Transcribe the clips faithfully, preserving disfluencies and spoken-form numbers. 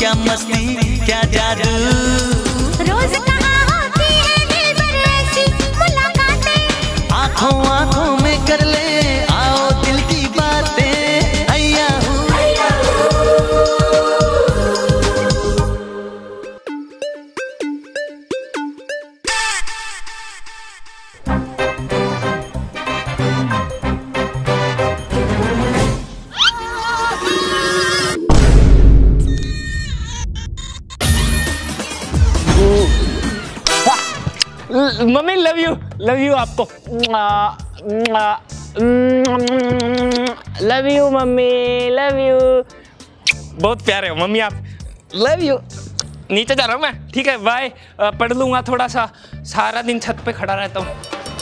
क्या मस्ती क्या जादू, रोज कहाँ होती है दिलबर ऐसी मुलाकातें, आँखों आँखों में कर ले आओ दिल की बातें, अय्या हूँ। Mummy love you, love you आपको, love you mummy, love you. बहुत प्यारे हो मम्मी आप, लव यू। नीचे जा रहा हूँ मैं, ठीक है बाय। पढ़ लूंगा थोड़ा सा, सारा दिन छत पे खड़ा रहता हूँ।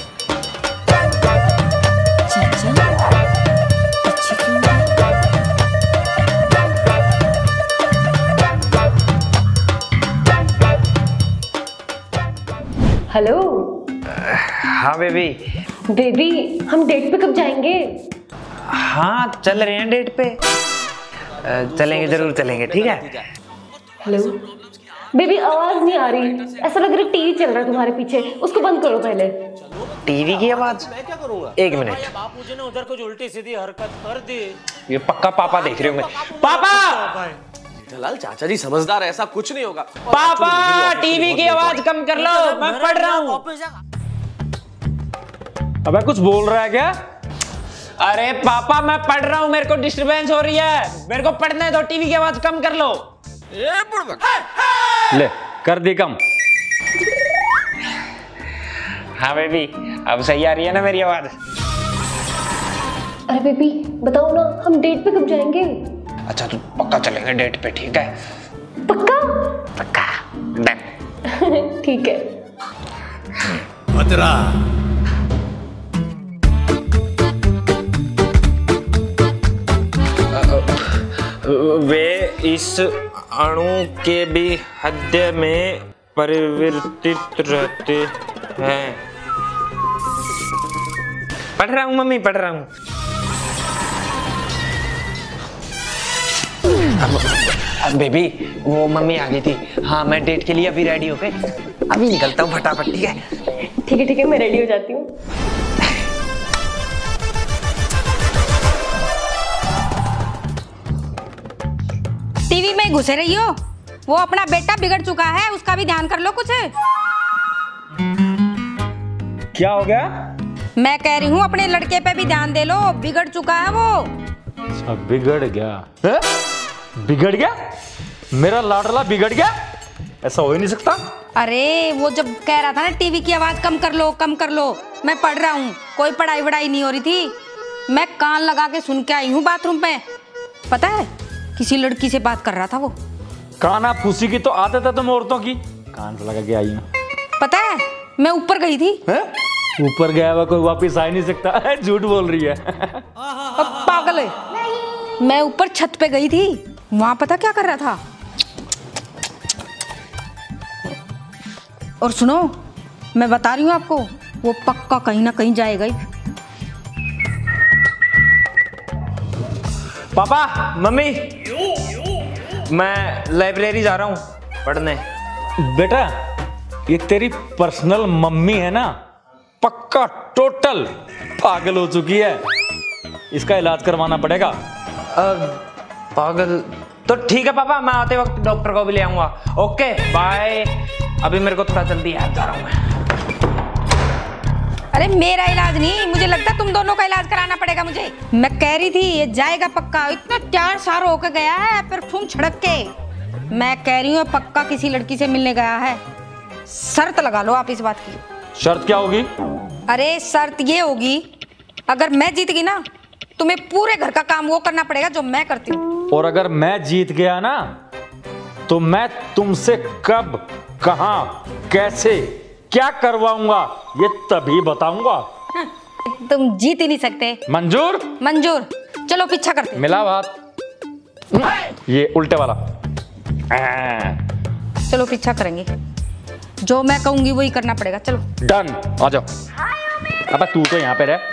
हेलो। हाँ बेबी। बेबी हम डेट पे कब जाएंगे? हाँ चल रहे हैं डेट पे, चलेंगे जरूर चलेंगे, ठीक है। हेलो बेबी, आवाज नहीं आ रही, ऐसा लग रहा है टीवी चल रहा है तुम्हारे पीछे, उसको बंद करो पहले। टीवी की आवाज? मैं क्या करूंगा? एक मिनट। बापूजी ने उधर कुछ उल्टी सीधी हरकत कर दी। ये पक्का पापा देख रहे होंगे। पापा! जेठालाल चाचा जी समझदार है, ऐसा कुछ नहीं होगा। पापा टीवी की आवाज कम कर लो, मैं पढ़ रहा हूँ। अबे कुछ बोल रहा है क्या? अरे पापा मैं पढ़ रहा हूँ, मेरे को डिस्टरबेंस हो रही है, मेरे को पढ़ने दो, टीवी की आवाज कम कर लो। ले कर दी कम। हाँ बेबी अब सही आ रही है ना मेरी आवाज? अरे बेबी बताओ ना, हम डेट पे कब जाएंगे? अच्छा तो पक्का चलेंगे डेट पे, ठीक है? पक्का? पक्का डन। ठीक है। भद्रा वे इस अणु के भी हृदय में परिवर्तित रहते हैं। पढ़ रहा हूँ मम्मी, पढ़ रहा हूँ। अब, अब बेबी वो मम्मी आ गई थी। हाँ मैं डेट के लिए अभी रेडी होके अभी निकलता हूँ फटाफट, ठीक है? ठीक है ठीक है, मैं रेडी हो जाती हूँ। टीवी में घुसे रही हो, वो अपना बेटा बिगड़ चुका है, उसका भी ध्यान कर लो कुछ। क्या हो गया? मैं कह रही हूँ अपने लड़के पे भी ध्यान दे लो, बिगड़ चुका है वो। अच्छा बिगड़ गया है? बिगड़ गया? मेरा लाडला बिगड़ गया? ऐसा हो ही नहीं सकता। अरे वो जब कह रहा था ना टीवी की आवाज कम कर लो कम कर लो, मैं पढ़ रहा हूँ, कोई पढ़ाई वढ़ाई नहीं हो रही थी, मैं कान लगा के सुन के आई हूँ बाथरूम में। पता है किसी लड़की से बात कर रहा था वो। काना फूसी की तो आदत है तुम औरतों की, कान से लगा के आई हूँ। पता है मैं ऊपर गई थी। ऊपर गया हुआ कोई वापिस आ ही नहीं सकता। झूठ बोल रही है। पागल है, मैं ऊपर छत पे गई थी, वहां पता क्या कर रहा था? और सुनो मैं बता रही हूँ आपको, वो पक्का कहीं ना कहीं जाएगा ही। पापा मम्मी मैं लाइब्रेरी जा रहा हूँ पढ़ने। बेटा ये तेरी पर्सनल मम्मी है ना, पक्का टोटल पागल हो चुकी है, इसका इलाज करवाना पड़ेगा। अब पागल तो ठीक है पापा, मैं आते वक्त डॉक्टर को भी ले आऊंगा। ओके बाय, अभी मेरे को थोड़ा जल्दी याद जा रहा हूँ मैं। अरे मेरा इलाज नहीं, मुझे लगता है तुम दोनों का इलाज कराना पड़ेगा मुझे। मैं कह रही थी ये जाएगा पक्का, इतना चार साल होकर गया है परफ्यूम छिड़क के। मैं कह रही हूँ पक्का किसी लड़की से मिलने गया है। शर्त लगा लो आप इस बात की। शर्त क्या होगी? अरे शर्त ये होगी, अगर मैं जीत गई ना तुम्हें पूरे घर का काम वो करना पड़ेगा जो मैं करती हूँ। और अगर मैं जीत गया ना तो मैं तुमसे कब, कहाँ, कैसे, क्या करवाऊंगा ये तभी बताऊंगा। तुम जीत ही नहीं सकते। मंजूर? मंजूर, चलो पीछा करते। मिला बात? ये उल्टे वाला। चलो पीछा करेंगे, जो मैं कहूंगी वही करना पड़ेगा। चलो डन, आ जाओ। अबे तू तो यहाँ पे रह।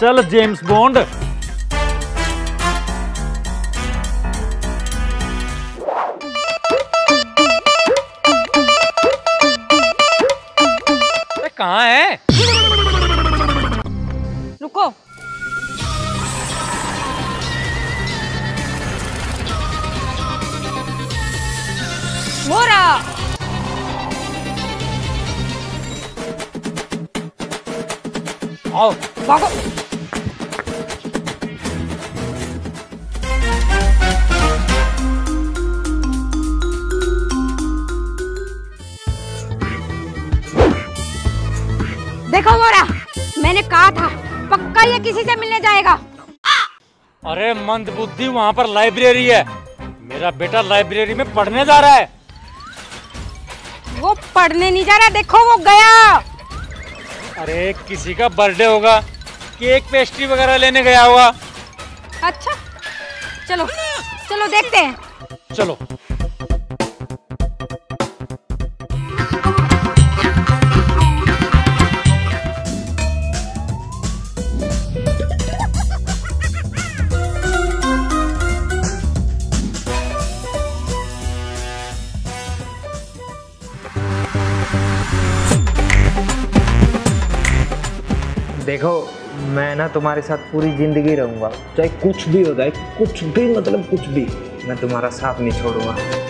चल जेम्स बॉन्ड। कहाँ है? रुको। वो रहा। आओ भागो। देखो मोरा, मैंने कहा था पक्का ये किसी से मिलने जाएगा। अरे मंदबुद्धि, वहाँ पर लाइब्रेरी है। मेरा बेटा लाइब्रेरी में पढ़ने जा रहा है। वो पढ़ने नहीं जा रहा, देखो वो गया। अरे किसी का बर्थडे होगा, केक पेस्ट्री वगैरह लेने गया होगा। अच्छा चलो चलो देखते हैं। चलो। देखो, मैं ना तुम्हारे साथ पूरी जिंदगी रहूंगा, चाहे कुछ भी हो जाए, कुछ भी मतलब कुछ भी, मैं तुम्हारा साथ नहीं छोड़ूंगा।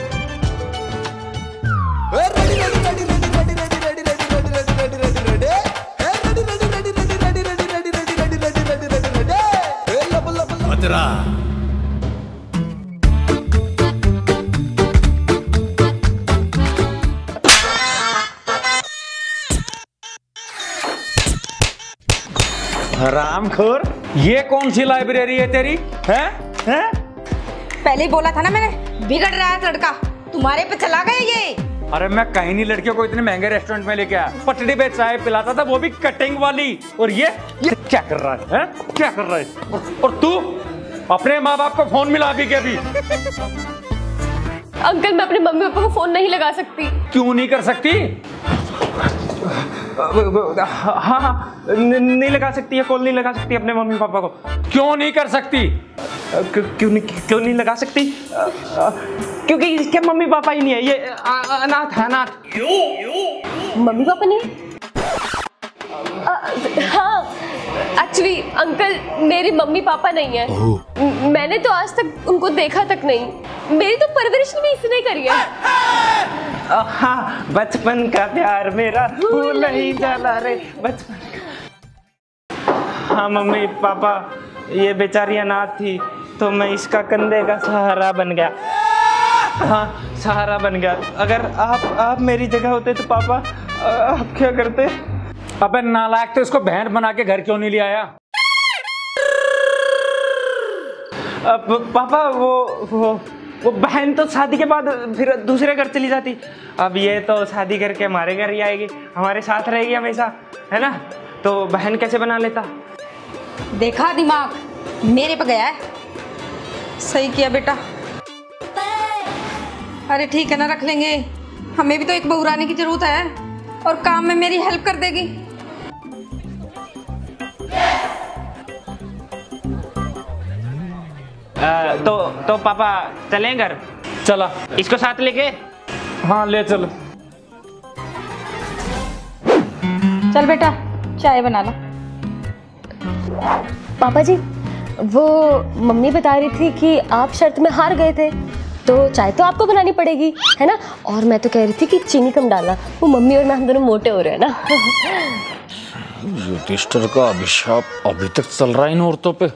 खतरा। हरामखोर, ये कौन सी लाइब्रेरी है तेरी? हैं? हैं? पहले ही बोला था ना मैंने, बिगड़ रहा है लड़का, तुम्हारे पे चला गया ये। अरे मैं कहीं नहीं लड़कियों को इतने महंगे रेस्टोरेंट में लेके आया, पटड़ी पे चाय पिलाता था, वो भी कटिंग वाली। और ये ये क्या कर रहा है, है? क्या कर रहा है? और तू अपने माँ बाप को फोन मिला भी क्या? भी अंकल, मैं अपने मम्मी पापा को फोन नहीं लगा सकती। क्यों नहीं कर सकती? हाँ हाँ, नहीं लगा सकती है, कॉल नहीं लगा सकती अपने मम्मी पापा को। क्यों नहीं कर सकती? क्यों नहीं क्यों नहीं लगा सकती? क्योंकि इसके मम्मी पापा ही नहीं है, ये अनाथ है, अनाथ। मम्मी पापा नहीं? हाँ, एक्चुअली अंकल, मेरे मम्मी पापा नहीं है। म- मैंने तो आज तक उनको देखा तक नहीं। मेरी तो परवरिश भी इसने करी है। हाँ, बचपन का प्यार मेरा भूल नहीं जाला रे, बचपन का। हाँ मम्मी पापा, ये बेचारी अनाथ थी, तो मैं इसका कंधे का सहारा बन गया। हाँ, सहारा बन गया। अगर आप आप मेरी जगह होते तो पापा, आप क्या करते? अबे नालायक, तो इसको बहन बना के घर क्यों नहीं ले आया? अब पापा, वो वो वो बहन तो शादी के बाद फिर दूसरे घर चली जाती। अब ये तो शादी करके हमारे घर ही आएगी, हमारे साथ रहेगी हमेशा, है ना? तो बहन कैसे बना लेता? देखा, दिमाग मेरे पे गया है। सही किया बेटा। अरे ठीक है ना, रख लेंगे। हमें भी तो एक बहू रानी की जरूरत है, और काम में मेरी हेल्प कर देगी। आ, तो तो पापा चलें घर? चला। इसको साथ लेके? हाँ ले चल। चल बेटा, चाय बना लो। पापा जी, वो मम्मी बता रही थी कि आप शर्त में हार गए थे, तो चाय तो आपको बनानी पड़ेगी, है ना? और मैं तो कह रही थी कि चीनी कम डालना, वो मम्मी और मैं हम दोनों मोटे हो रहे हैं ना। युधिष्ठिर का अभिशाप अभी तक चल रहा है इन औरतों पे।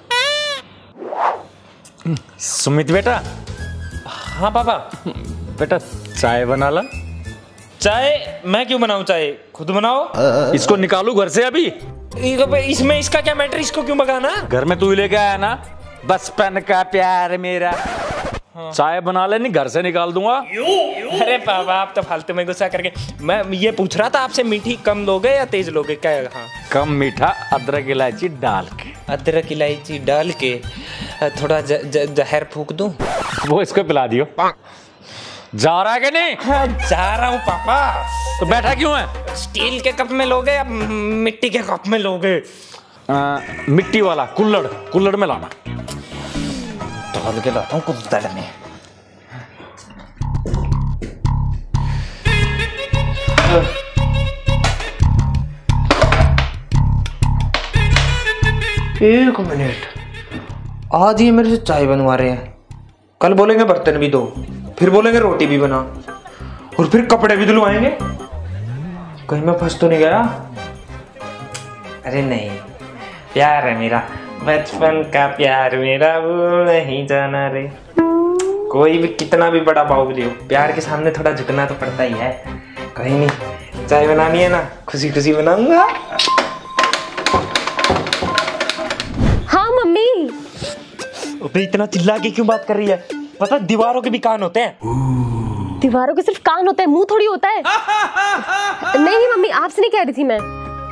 सुमित बेटा। हाँ पापा। बेटा चाय बना ला। चाय मैं क्यों बनाऊं? चाय खुद बनाओ। इसको निकालू घर से अभी? इसमें इसका क्या मैटर? इसको क्यों भगाना? घर में तू ही लेके आया ना, बचपन का प्यार मेरा। हाँ। चाय बना ले, नहीं घर से निकाल दूंगा। अरे पापा, आप तो फालतू में गुस्सा करके। मैं ये पूछ रहा था आपसे, मीठी कम लोगे या तेज लोगे? क्या? हाँ, कम मीठा, अदरक इलायची डाल के। अदरक इलायची डाल के थोड़ा ज, ज, जहर फूक दूं? वो इसको पिला दियो। जा रहा है कि नहीं? हाँ, जा रहा हूँ पापा। तो बैठा क्यों है? स्टील के कप में लोगे या मिट्टी के कप में लोगे? आ, मिट्टी वाला कुल्लड़, कुल्लड़ में लाना। डाल के लाता हूँ कुल्लड़ में। एक मिनट, आज ये मेरे से चाय बनवा रहे हैं, कल बोलेंगे बर्तन भी दो, फिर बोलेंगे रोटी भी बना, और फिर कपड़े भी धुलवाएंगे। कहीं मैं फंस तो नहीं गया? अरे नहीं, प्यार है मेरा, बचपन का प्यार मेरा, वो नहीं जाना रे। कोई भी कितना भी बड़ा बाहुबली हो, प्यार के सामने थोड़ा झुकना तो पड़ता ही है। कहीं नहीं, चाय बनानी है ना, खुशी खुशी बनाऊंगा। अबे इतना चिल्ला के क्यों बात कर रही है? पता दीवारों के भी कान होते हैं। दीवारों के सिर्फ कान होते हैं, मुंह थोड़ी होता है। नहीं नहीं मम्मी, आपसे नहीं कह रही थी मैं।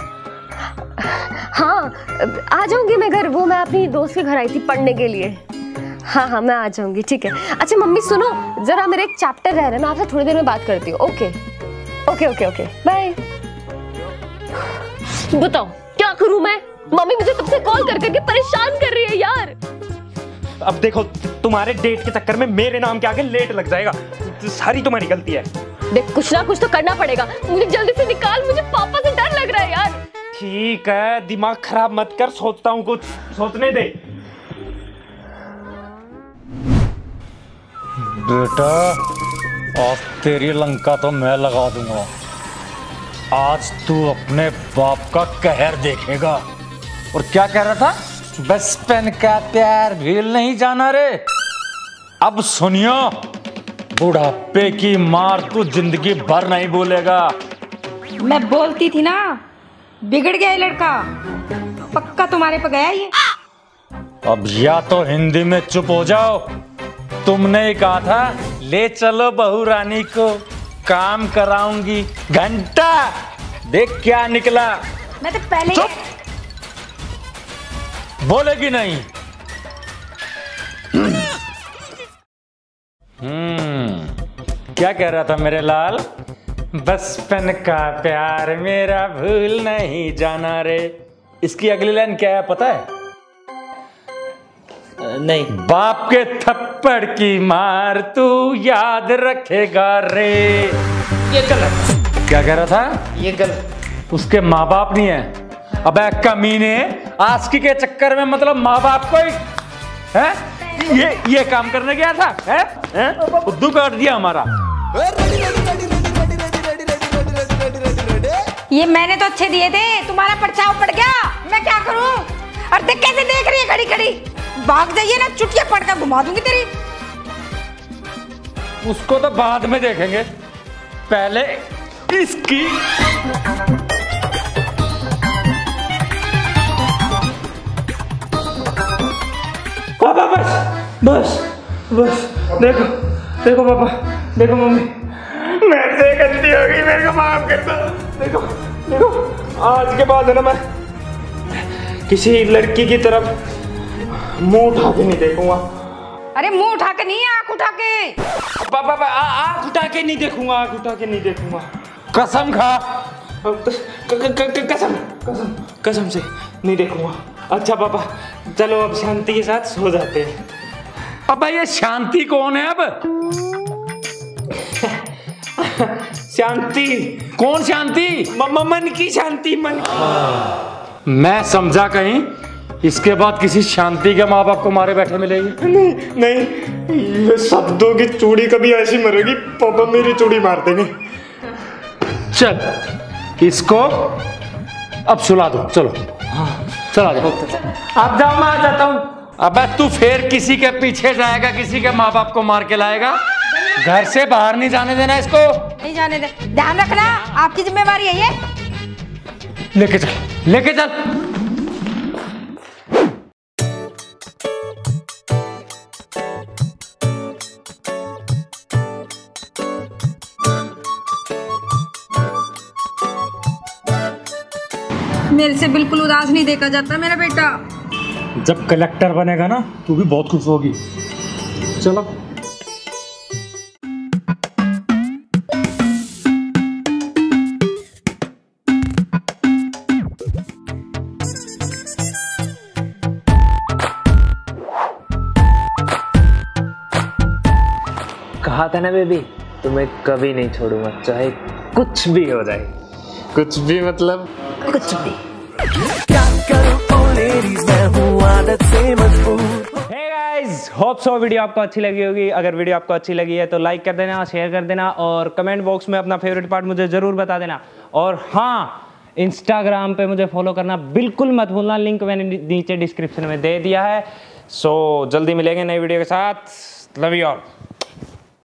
हाँ आ जाऊंगी मैं घर, वो मैं अपनी दोस्त के घर आई थी पढ़ने के लिए। हाँ हाँ मैं आ जाऊंगी, ठीक है। अच्छा मम्मी सुनो, जरा मेरा एक चैप्टर रह रहा है, मैं आपसे थोड़ी देर में बात करती हूँ। Okay okay okay okay bye. बताओ क्या करूँ मैं? मम्मी मुझे तब से कॉल कर करके परेशान कर रही है यार। अब देखो, तुम्हारे डेट के चक्कर में मेरे नाम के आगे लेट लग जाएगा, सारी तुम्हारी गलती है। देख कुछ ना कुछ तो करना पड़ेगा, मुझे जल्दी से निकाल, मुझे पापा से डर लग रहा है यार। ठीक है, दिमाग खराब मत कर, सोचता हूँ कुछ, सोचने दे। बेटा आज तेरी लंका तो मैं लगा दूंगा, आज तू अपने बाप का कहर देखेगा। और क्या कह रहा था? बचपन का प्यार भूल नहीं जाना रे। अब सुनियो, बुढ़ापे की मार तू जिंदगी भर नहीं भूलेगा। मैं बोलती थी ना, बिगड़ गया ये लड़का, पक्का तुम्हारे पे गया ये। अब या तो हिंदी में चुप हो जाओ, तुमने ही कहा था ले चलो बहू रानी को, काम कराऊंगी। घंटा देख क्या निकला। मैं तो पहले चुप, बोलेगी नहीं। हम्म क्या कह रहा था मेरे लाल? बचपन का प्यार मेरा भूल नहीं जाना रे। इसकी अगली लाइन क्या है पता है? नहीं। बाप के थप्पड़ की मार तू याद रखेगा रे। ये गलत। क्या कह रहा था? ये गलत। उसके माँ बाप नहीं है। अबे कमीने, आस्की के चक्कर में मतलब माँ बाप को ही है? ये ये काम करने गया था है? है? उद्दू काट दिया हमारा। ये मैंने तो अच्छे दिए थे, तुम्हारा परछाव पड़ गया, मैं क्या करूं? और देख कैसे देख रही है खड़ी खड़ी, भाग जाइए ना, चुटिया पड़कर घुमा दूंगी तेरी। उसको तो बाद में देखेंगे, पहले इसकी। पापा बस बस बस, देखो देखो पापा, देखो मम्मी, मेरे से गलती हो गई, मेरे को माफ कर दो। देखो देखो, आज के बाद है ना, मैं किसी लड़की की तरफ मुंह उठा के नहीं देखूंगा। अरे मुंह उठा के नहीं, आंख उठा के। पापा आंख उठा के नहीं देखूंगा, आंख उठा के नहीं देखूंगा। कसम खा। कसम कसम कसम से नहीं देखूंगा। अच्छा पापा चलो अब शांति के साथ सो जाते हैं। अब ये शांति कौन है? अब शांति कौन शांति? मन की शांति, मन की। मैं समझा कहीं इसके बाद किसी शांति के माँ बाप को मारे बैठे मिलेगी। नहीं नहीं, ये शब्दों की चूड़ी कभी ऐसी मरेगी, पापा मेरी चूड़ी मार देंगे। चल इसको अब सुला दो, चलो। हाँ चला जाओ। आप जाओ, मैं आ जाता हूँ। अबे तू फिर किसी के पीछे जाएगा, किसी के माँ बाप को मार के लाएगा। घर से बाहर नहीं जाने देना इसको। नहीं जाने दे, ध्यान रखना, आपकी जिम्मेवारी है ये। लेके चल, लेके चल। मेरे से बिल्कुल उदास नहीं देखा जाता मेरा बेटा। जब कलेक्टर बनेगा ना, तू भी बहुत खुश होगी। चलो। कहा था ना बेबी, तुम्हें कभी नहीं छोड़ूंगा, चाहे कुछ भी हो जाए। कुछ भी मतलब कुछ भी। क्या करूं ओ लेडीज, मैं हूँ आदत से मजबूर। Hey guys, hope so video आपको अच्छी लगी होगी। अगर वीडियो आपको अच्छी लगी है तो लाइक कर देना, शेयर कर देना और कमेंट बॉक्स में अपना फेवरेट पार्ट मुझे ज़रूर बता देना। और हाँ, इंस्टाग्राम पे मुझे फॉलो करना बिल्कुल मत भूलना, लिंक मैंने नीचे डिस्क्रिप्शन में दे दिया है। सो जल्दी मिलेंगे नई वीडियो के साथ। Love you all.